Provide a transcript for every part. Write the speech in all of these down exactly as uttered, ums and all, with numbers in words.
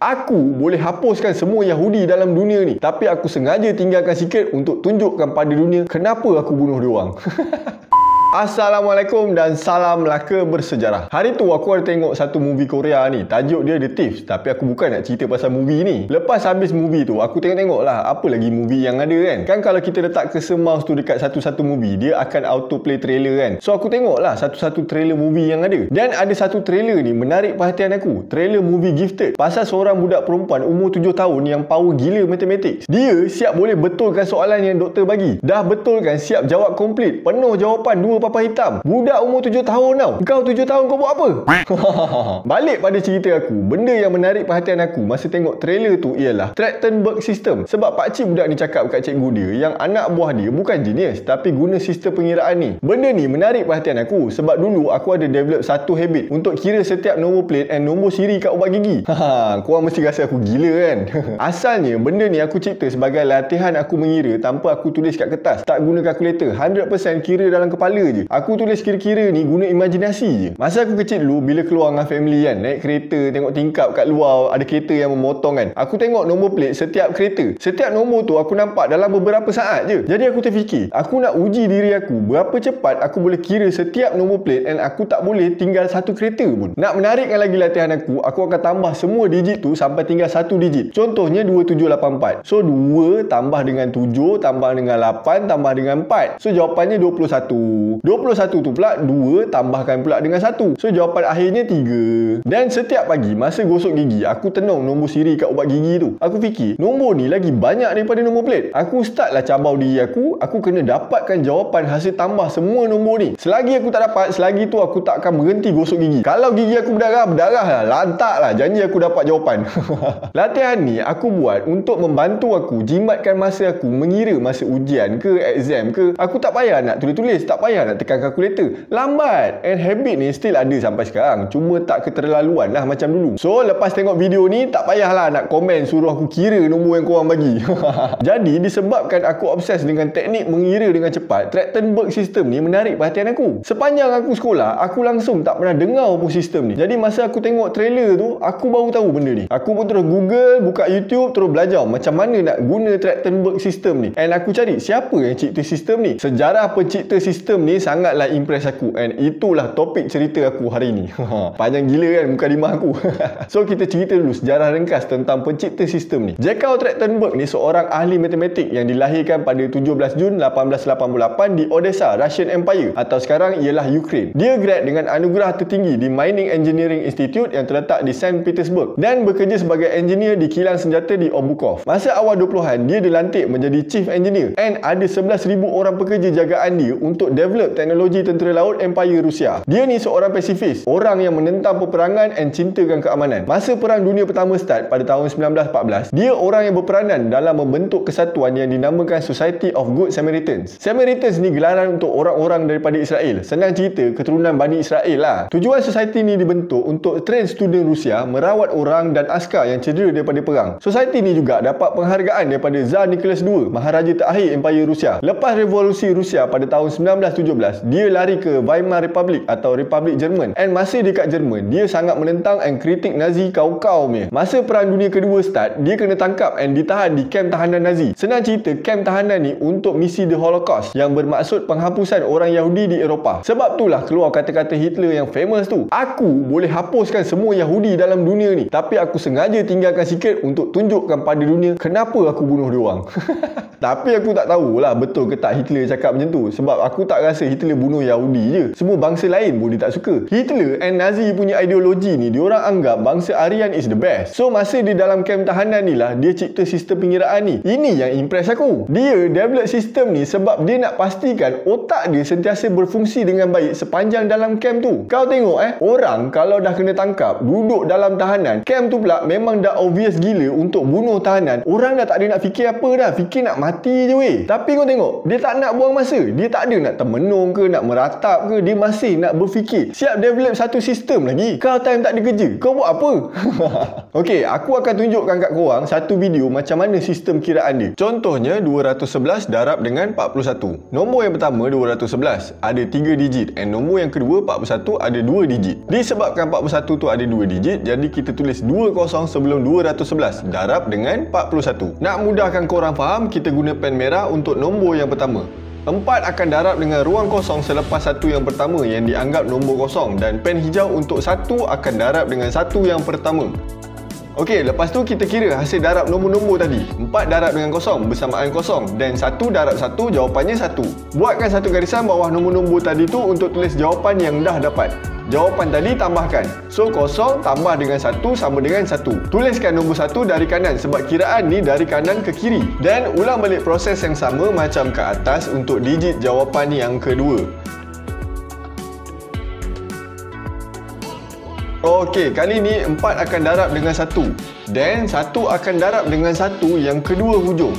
Aku boleh hapuskan semua Yahudi dalam dunia ni, tapi aku sengaja tinggalkan sikit untuk tunjukkan pada dunia kenapa aku bunuh diorang. Assalamualaikum dan salam Melaka bersejarah. Hari tu aku ada tengok satu movie Korea ni, tajuk dia The Thieves. Tapi aku bukan nak cerita pasal movie ni. Lepas habis movie tu, aku tengok-tengok lah apa lagi movie yang ada kan. Kan kalau kita letak cursor mouse tu dekat satu-satu movie, dia akan auto play trailer kan. So aku tengok lah satu-satu trailer movie yang ada. Dan ada satu trailer ni menarik perhatian aku. Trailer movie Gifted, pasal seorang budak perempuan umur tujuh tahun yang power gila matematik. Dia siap boleh betulkan soalan yang doktor bagi. Dah betulkan, siap jawab komplit, penuh jawapan dua papan hitam. Budak umur tujuh tahun tau. Kau tujuh tahun kau buat apa? Balik pada cerita aku, benda yang menarik perhatian aku masa tengok trailer tu ialah Trachtenberg System. Sebab pakcik budak ni cakap kat cikgu dia yang anak buah dia bukan genius tapi guna sistem pengiraan ni. Benda ni menarik perhatian aku sebab dulu aku ada develop satu habit untuk kira setiap nombor plate and nombor siri kat ubat gigi. Haha, korang mesti rasa aku gila kan? Asalnya benda ni aku cipta sebagai latihan aku mengira tanpa aku tulis kat kertas, tak guna kalkulator, one hundred percent kira dalam kepala je. Aku tulis kira-kira ni guna imajinasi je. Masa aku kecil dulu, bila keluar dengan family kan, naik kereta, tengok tingkap kat luar, ada kereta yang memotong kan, aku tengok nombor plate setiap kereta. Setiap nombor tu aku nampak dalam beberapa saat je. Jadi aku terfikir, aku nak uji diri aku berapa cepat aku boleh kira setiap nombor plate and aku tak boleh tinggal satu kereta pun. Nak menarikkan lagi latihan aku, aku akan tambah semua digit tu sampai tinggal satu digit. Contohnya dua tujuh lapan empat. So dua tambah dengan tujuh tambah dengan lapan tambah dengan empat. So jawapannya dua puluh satu. dua puluh satu tu pula dua tambahkan pula dengan satu. So jawapan akhirnya tiga. Dan setiap pagi masa gosok gigi, aku tenung nombor siri kat ubat gigi tu. Aku fikir, nombor ni lagi banyak daripada nombor plate. Aku start lah cabar diri aku, aku kena dapatkan jawapan hasil tambah semua nombor ni. Selagi aku tak dapat, selagi tu aku tak akan berhenti gosok gigi. Kalau gigi aku berdarah, berdarah lah, lantak lah, janji aku dapat jawapan. Latihan ni aku buat untuk membantu aku jimatkan masa aku mengira masa ujian ke exam ke. Aku tak payah nak tulis-tulis, tak payah nak tekan kalkulator, lambat. And habit ni still ada sampai sekarang, cuma tak keterlaluan lah macam dulu. So lepas tengok video ni, tak payahlah nak komen suruh aku kira nombor yang korang bagi. Jadi disebabkan aku obses dengan teknik mengira dengan cepat, Trachtenberg System ni menarik perhatian aku. Sepanjang aku sekolah, aku langsung tak pernah dengar pun sistem ni. Jadi masa aku tengok trailer tu, aku baru tahu benda ni. Aku pun terus Google, buka YouTube, terus belajar macam mana nak guna Trachtenberg System ni. And aku cari siapa yang cipta sistem ni. Sejarah pencipta sistem ni sangatlah impress aku, and itulah topik cerita aku hari ni. Panjang gila kan mukadimah aku. So kita cerita dulu sejarah ringkas tentang pencipta sistem ni. Jakov Trachtenberg ni seorang ahli matematik yang dilahirkan pada tujuh belas Jun lapan belas lapan puluh lapan di Odessa, Russian Empire atau sekarang ialah Ukraine. Dia grad dengan anugerah tertinggi di Mining Engineering Institute yang terletak di Saint Petersburg dan bekerja sebagai engineer di kilang senjata di Obukov. Masa awal dua puluhan, dia dilantik menjadi chief engineer and ada sebelas ribu orang pekerja jagaan dia untuk develop teknologi tentera laut Empire Rusia. Dia ni seorang pasifis, orang yang menentang peperangan and cintakan keamanan. Masa Perang Dunia Pertama start pada tahun sembilan belas empat belas, dia orang yang berperanan dalam membentuk kesatuan yang dinamakan Society of Good Samaritans. Samaritans ni gelaran untuk orang-orang daripada Israel. Senang cerita, keturunan Bani Israel lah. Tujuan society ni dibentuk untuk train student Rusia merawat orang dan askar yang cedera daripada perang. Society ni juga dapat penghargaan daripada Tsar Nicholas the Second, maharaja terakhir Empire Rusia. Lepas revolusi Rusia pada tahun sembilan belas tujuh belas, dia lari ke Weimar Republic atau Republik Jerman. And masa dekat Jerman, dia sangat menentang and kritik Nazi kau-kau punya. Masa Perang Dunia Kedua start, dia kena tangkap and ditahan di kem tahanan Nazi. Senang cerita, kem tahanan ni untuk misi The Holocaust yang bermaksud penghapusan orang Yahudi di Eropah. Sebab itulah keluar kata-kata Hitler yang famous tu. Aku boleh hapuskan semua Yahudi dalam dunia ni, tapi aku sengaja tinggalkan sikit untuk tunjukkan pada dunia kenapa aku bunuh diorang. Tapi aku tak tahulah betul ke tak Hitler cakap macam tu. Sebab aku tak rasa Hitler bunuh Yahudi je. Semua bangsa lain pun dia tak suka. Hitler and Nazi punya ideologi ni, diorang anggap bangsa Aryan is the best. So masa dia dalam kem tahanan ni lah, dia cipta sistem pengiraan ni. Ini yang impress aku. Dia develop sistem ni sebab dia nak pastikan otak dia sentiasa berfungsi dengan baik sepanjang dalam kem tu. Kau tengok eh, orang kalau dah kena tangkap, duduk dalam tahanan, kem tu pula memang dah obvious gila untuk bunuh tahanan. Orang dah tak ada nak fikir apa dah. Fikir nak mati mati je weh. Tapi kau tengok, dia tak nak buang masa. Dia tak ada nak termenung ke, nak meratap ke. Dia masih nak berfikir. Siap develop satu sistem lagi. Kau time tak ada kerja, kau buat apa? Okey, aku akan tunjukkan kat korang satu video macam mana sistem kiraan dia. Contohnya dua ratus sebelas darab dengan empat puluh satu. Nombor yang pertama dua ratus sebelas ada tiga digit, and nombor yang kedua empat puluh satu ada dua digit. Disebabkan empat puluh satu tu ada dua digit, jadi kita tulis dua kosong sebelum dua ratus sebelas darab dengan empat puluh satu. Nak mudahkan korang faham, kita guna pen merah untuk nombor yang pertama. Empat akan darab dengan ruang kosong selepas satu yang pertama yang dianggap nombor kosong, dan pen hijau untuk satu akan darab dengan satu yang pertama. Okey, lepas tu kita kira hasil darab nombor-nombor tadi. Empat darab dengan kosong bersamaan kosong, dan satu darab satu jawapannya satu. Buatkan satu garisan bawah nombor-nombor tadi tu untuk tulis jawapan yang dah dapat. Jawapan tadi tambahkan. So, kosong tambah dengan satu sama dengan satu. Tuliskan nombor satu dari kanan sebab kiraan ni dari kanan ke kiri. Dan ulang balik proses yang sama macam ke atas untuk digit jawapan yang kedua. Okey, kali ni empat akan darab dengan satu, dan satu akan darab dengan satu yang kedua hujung.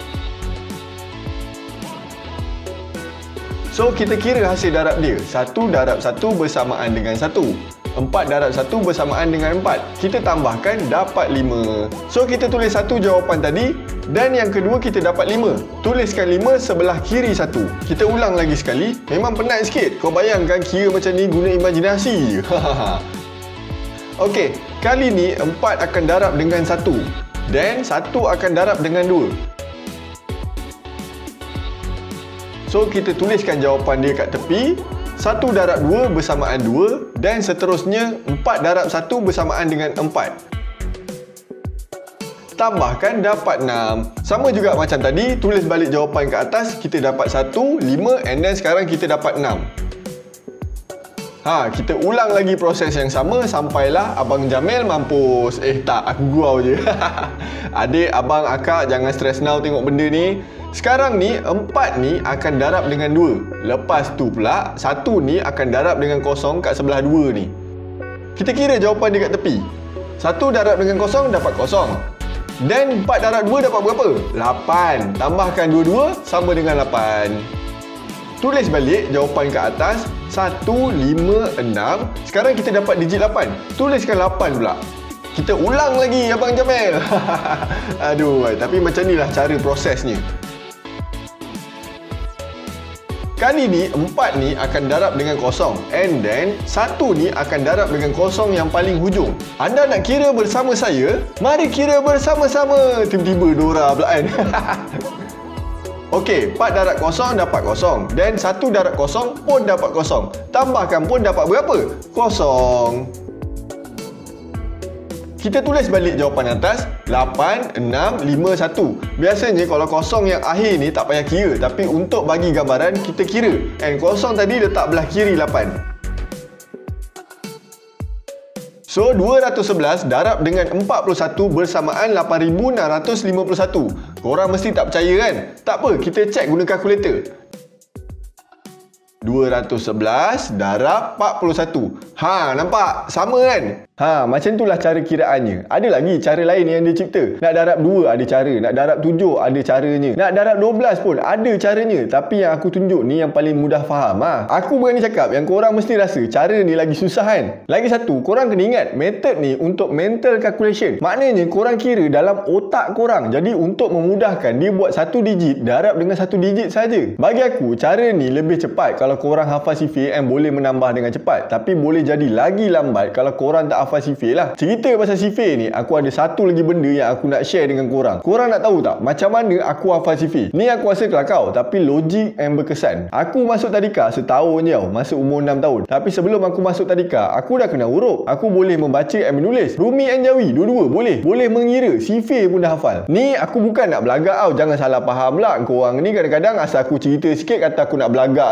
So, kita kira hasil darab dia. satu darab satu bersamaan dengan satu. empat darab satu bersamaan dengan empat. Kita tambahkan dapat lima. So, kita tulis satu jawapan tadi, dan yang kedua kita dapat lima. Tuliskan lima sebelah kiri satu. Kita ulang lagi sekali. Memang penat sikit. Kau bayangkan kira macam ni guna imajinasi je. Okey, kali ni empat akan darab dengan satu, dan satu akan darab dengan dua. So, kita tuliskan jawapan dia kat tepi. satu darab dua bersamaan dua, dan seterusnya empat darab satu bersamaan dengan empat. Tambahkan dapat enam. Sama juga macam tadi, tulis balik jawapan ke atas. Kita dapat satu, lima, and then sekarang kita dapat enam. Ha, kita ulang lagi proses yang sama sampailah Abang Jamil mampus. Eh tak, aku gurau je. Adik, abang, akak, jangan stress now tengok benda ni. Sekarang ni, empat ni akan darab dengan dua. Lepas tu pula, satu ni akan darab dengan kosong kat sebelah dua ni. Kita kira jawapan dia kat tepi. satu darab dengan kosong dapat kosong. Dan empat darab dua dapat berapa? lapan. Tambahkan dua-dua sama dengan lapan. Tulis balik jawapan ke atas. Satu, lima, enam. Sekarang kita dapat digit lapan. Tuliskan lapan pula. Kita ulang lagi Abang Jamil. Aduh, tapi macam ni lah cara prosesnya. Kali ni, empat ni akan darab dengan kosong. And then, satu ni akan darab dengan kosong yang paling hujung. Anda nak kira bersama saya? Mari kira bersama-sama. Tiba-tiba Dora pula kan. Okey, empat darab kosong dapat kosong, dan satu darab kosong pun dapat kosong. Tambahkan pun dapat berapa? Kosong. Kita tulis balik jawapan atas. lapan, enam, lima, satu. Biasanya kalau kosong yang akhir ni tak payah kira, tapi untuk bagi gambaran kita kira. And kosong tadi letak belah kiri lapan. So, dua ratus sebelas darab dengan empat puluh satu bersamaan lapan ribu enam ratus lima puluh satu. Korang mesti tak percaya kan? Tak apa, kita cek guna kalkulator. dua ratus sebelas darab empat puluh satu. Ha, nampak? Sama kan? Ha, macam itulah cara kiraannya. Ada lagi cara lain yang dia cipta. Nak darab dua ada cara, nak darab tujuh ada caranya, nak darab dua belas pun ada caranya. Tapi yang aku tunjuk ni yang paling mudah faham. Ha. Aku berani cakap yang korang mesti rasa cara ni lagi susah kan? Lagi satu, korang kena ingat method ni untuk mental calculation. Maknanya korang kira dalam otak korang. Jadi untuk memudahkan, dia buat satu digit darab dengan satu digit saja. Bagi aku, cara ni lebih cepat kalau korang hafal sifir and boleh menambah dengan cepat. Tapi boleh jadi lagi lambat kalau korang tak hafal sifir lah. Cerita pasal sifir ni, aku ada satu lagi benda yang aku nak share dengan korang. Korang nak tahu tak macam mana aku hafal sifir? Ni aku rasa kelakar tapi logik and berkesan. Aku masuk tadika setahun je tau, masa umur enam tahun. Tapi sebelum aku masuk tadika, aku dah kenal huruf. Aku boleh membaca and menulis. Rumi and Jawi, dua-dua boleh. Boleh mengira, sifir pun dah hafal. Ni aku bukan nak belagak tau, jangan salah faham lah. Korang ni kadang-kadang asal aku cerita sikit kata aku nak belagak lah. Ah,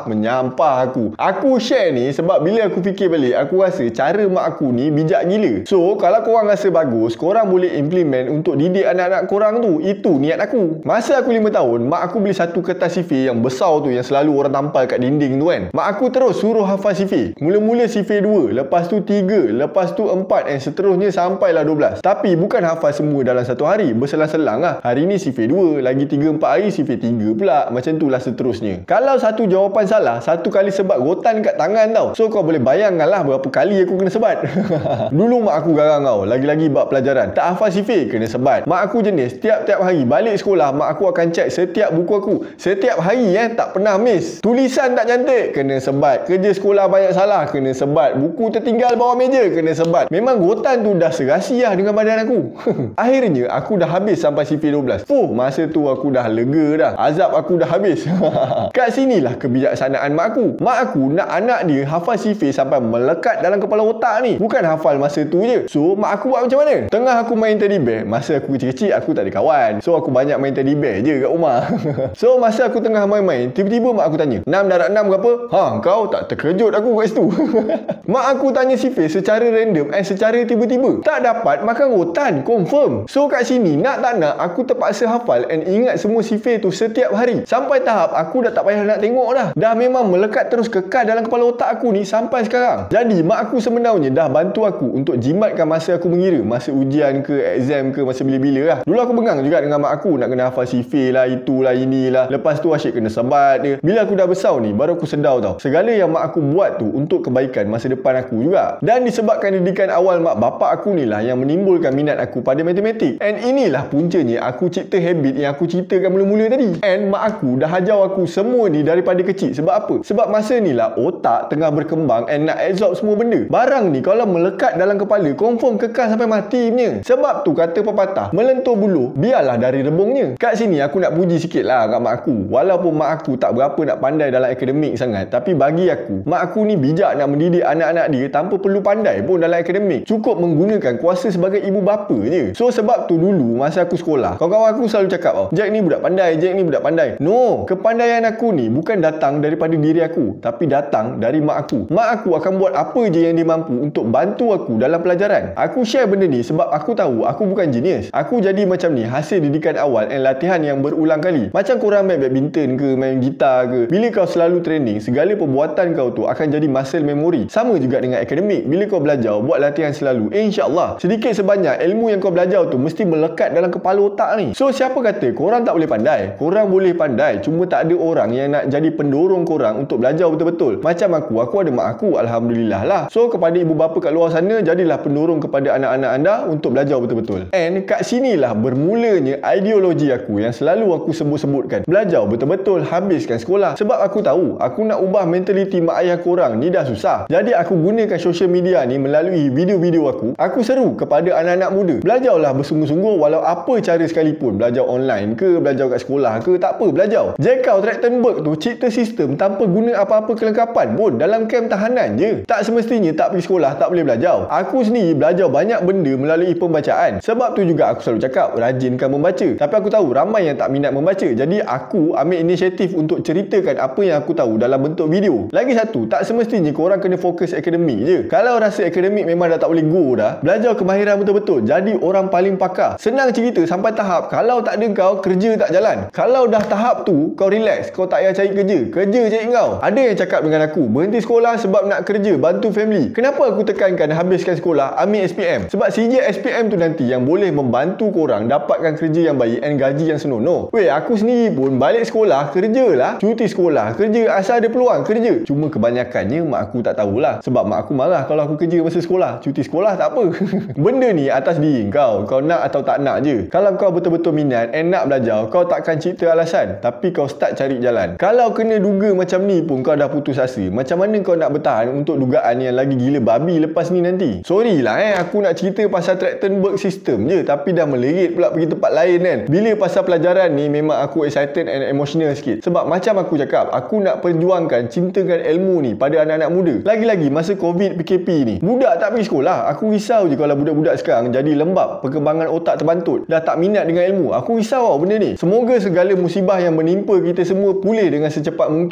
menyampah aku. Aku share ni sebab bila aku fikir balik, aku rasa cara mak aku ni bijak gila. So, kalau korang rasa bagus, korang boleh implement untuk didik anak-anak korang tu. Itu niat aku. Masa aku lima tahun, mak aku beli satu kertas sifir yang besar tu, yang selalu orang tampal kat dinding tu kan. Mak aku terus suruh hafal sifir. Mula-mula sifir dua, lepas tu tiga, lepas tu empat, dan seterusnya sampailah dua belas. Tapi bukan hafal semua dalam satu hari, berselang-selang lah. Hari ni sifir dua, lagi tiga empat hari sifir tiga pula. Macam tu lah seterusnya. Kalau satu jawapan salah, satu kali sebat rotan kat tangan tau. So kau boleh bayangkan lah berapa kali aku kena sebat. Dulu mak aku garang tau, lagi-lagi bab pelajaran. Tak hafal sifir, kena sebat. Mak aku jenis tiap-tiap hari balik sekolah, mak aku akan cek setiap buku aku. Setiap hari eh, tak pernah miss. Tulisan tak cantik, kena sebat. Kerja sekolah banyak salah, kena sebat. Buku tertinggal bawah meja, kena sebat. Memang rotan tu dah serasi lah dengan badan aku. Akhirnya aku dah habis sampai sifir dua belas. Fuh, masa tu aku dah lega dah. Azab aku dah habis. Kat sinilah kebijaksanaan mak aku. Mak aku nak anak dia hafal sifir sampai melekat dalam kepala otak ni. Bukan hafal masa tu je. So mak aku buat macam mana? Tengah aku main teddy bear. Masa aku kecil-kecil aku tak ada kawan. So aku banyak main teddy bear je kat rumah. So masa aku tengah main-main, tiba-tiba mak aku tanya, enam darab enam berapa? Ha, kau tak terkejut aku kat situ. Mak aku tanya sifir secara random and secara tiba-tiba. Tak dapat makan rotan, confirm. So kat sini nak tak nak aku terpaksa hafal and ingat semua sifir tu setiap hari. Sampai tahap aku dah tak payah nak tengok dah. Dah memang melekat terus kekal dalam kepala otak aku ni sampai sekarang. Jadi mak aku sebenarnya dah bantu aku untuk jimatkan masa aku mengira, masa ujian ke, exam ke, masa bila-bila lah. Dulu aku bengang juga dengan mak aku nak kena hafal sifir lah, itulah, inilah. Lepas tu asyik kena sebat dia. Bila aku dah besar ni, baru aku sedar tau, segala yang mak aku buat tu untuk kebaikan masa depan aku juga. Dan disebabkan didikan awal mak bapak aku ni lah yang menimbulkan minat aku pada matematik. And inilah puncanya aku cipta habit yang aku ceritakan mula-mula tadi. And mak aku dah ajar aku semua ni daripada kecil. Sebab apa? Sebab masa ni lah otak tengah berkembang and nak absorb semua benda. Barang ni kalau melekat dalam kepala, confirm kekal sampai mati punya. Sebab tu kata pepatah, melentur buluh biarlah dari rebungnya. Kat sini aku nak puji sikit lah kat mak aku. Walaupun mak aku tak berapa nak pandai dalam akademik sangat, tapi bagi aku, mak aku ni bijak nak mendidik anak-anak dia tanpa perlu pandai pun dalam akademik. Cukup menggunakan kuasa sebagai ibu bapa je. So sebab tu dulu masa aku sekolah, kawan-kawan aku selalu cakap, oh, Jack ni budak pandai, Jack ni budak pandai. No, kepandaian aku ni bukan datang daripada diri aku, tapi datang dari mak aku. Mak aku akan buat apa je yang dia mampu untuk bantu aku dalam pelajaran. Aku share benda ni sebab aku tahu aku bukan genius. Aku jadi macam ni hasil didikan awal dan latihan yang berulang kali. Macam korang main badminton ke, main gitar ke, bila kau selalu training, segala perbuatan kau tu akan jadi muscle memory. Sama juga dengan akademik. Bila kau belajar, buat latihan selalu, eh, insyaAllah sedikit sebanyak ilmu yang kau belajar tu mesti melekat dalam kepala otak ni. So siapa kata korang tak boleh pandai? Korang boleh pandai, cuma tak ada orang yang nak jadi pendorong korang untuk belajar betul-betul. Macam aku, aku ada mak aku, Alhamdulillah lah. So kepada ibu bapa kat luar sana, jadilah pendorong kepada anak-anak anda untuk belajar betul-betul. And kat sinilah bermulanya ideologi aku yang selalu aku sebut-sebutkan, belajar betul-betul, habiskan sekolah. Sebab aku tahu aku nak ubah mentaliti mak ayah korang ni dah susah. Jadi aku gunakan social media ni melalui video-video aku. Aku seru kepada anak-anak muda, belajarlah bersungguh-sungguh walau apa cara sekalipun. Belajar online ke, belajar kat sekolah ke, tak apa, belajar. Jackal Trachtenberg tu cipta sistem tanpa guna apa-apa kelengkapan pun dalam kem tahanan je. Tak semestinya tak pergi sekolah tak boleh belajar. Aku sendiri belajar banyak benda melalui pembacaan. Sebab tu juga aku selalu cakap rajinkan membaca. Tapi aku tahu ramai yang tak minat membaca. Jadi aku ambil inisiatif untuk ceritakan apa yang aku tahu dalam bentuk video. Lagi satu, tak semestinya korang kena fokus akademik je. Kalau rasa akademik memang dah tak boleh go dah, belajar kemahiran betul-betul, jadi orang paling pakar. Senang cerita sampai tahap kalau tak ada kau, kerja tak jalan. Kalau dah tahap tu, kau relax, kau tak payah cari kerja, kerja cari kau. Ada yang cakap dengan aku, berhenti sekolah sebab nak kerja, bantu family. Kenapa aku tekankan habiskan sekolah, ambil S P M? Sebab C J S P M tu nanti yang boleh membantu korang dapatkan kerja yang baik and gaji yang senonoh. Weh, aku sendiri pun balik sekolah, kerjalah. Cuti sekolah, kerja asal ada peluang, kerja. Cuma kebanyakannya mak aku tak tahulah. Sebab mak aku marah kalau aku kerja masa sekolah. Cuti sekolah tak apa. Benda ni atas diri kau. Kau nak atau tak nak je. Kalau kau betul-betul minat and nak belajar, kau takkan cipta alasan. Tapi kau start cari jalan. Kalau kena duga macam ni pun kau dah putus asa, macam mana kau nak bertahan untuk dugaan yang lagi gila babi lepas ni nanti? Sorry lah eh, aku nak cerita pasal Trachtenberg system je, tapi dah melerit pula pergi tempat lain kan. Bila pasal pelajaran ni memang aku excited and emotional sikit. Sebab macam aku cakap, aku nak perjuangkan cintakan ilmu ni pada anak-anak muda. Lagi-lagi masa Covid P K P ni, budak tak pergi sekolah. Aku risau je kalau budak-budak sekarang jadi lembab, perkembangan otak terbantut, dah tak minat dengan ilmu. Aku risau tau benda ni. Semoga segala musibah yang menimpa kita semua pulih dengan secepat mungkin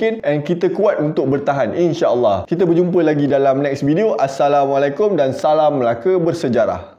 mungkin, and kita kuat untuk bertahan, insya-Allah. Kita berjumpa lagi dalam next video. Assalamualaikum dan salam Melaka bersejarah.